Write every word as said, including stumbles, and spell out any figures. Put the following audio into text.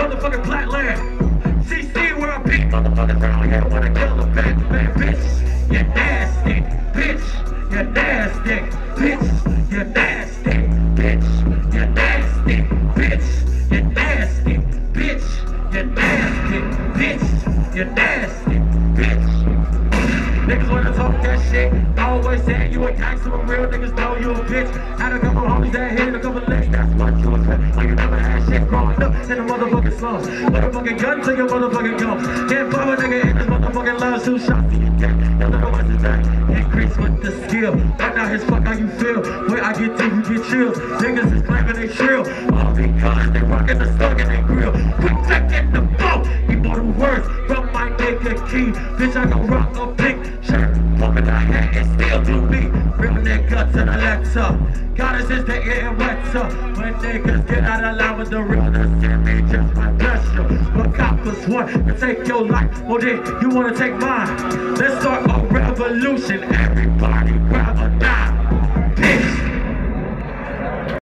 motherfucking black land. C C where I be. Motherfuckers around here wanna kill a back to back bitch. You nasty bitch. You nasty bitch. You nasty bitch. You nasty bitch. You nasty bitch. You nasty bitch. You nasty bitch. Niggas wanna talk that shit, always saying you a gangster, but real niggas know you a bitch. Had a couple homies that hit a couple licks, that's what you was with. When you never had shit growing up in the motherfucking slums. Motherfucking gun to your motherfucking gums. Can't pop a nigga in his motherfucking lungs, two shots to your dick. Your little one's his back, increase with the skill. Right now his fuck how you feel, where I get to, you get chills. Niggas is claiming they shrill, all because they rockin' the slug in their grill. We checkin' the boat, he bought the words from my nigga Key. Bitch, I gon' rock a pink shirt, pumping that hat and still do me. Ripping that gut to the letter. Goddess is the air wetter. When niggas get out of line with the real, that's me just my pleasure. But coppers want to take your life, well then you wanna take mine. Let's start a revolution.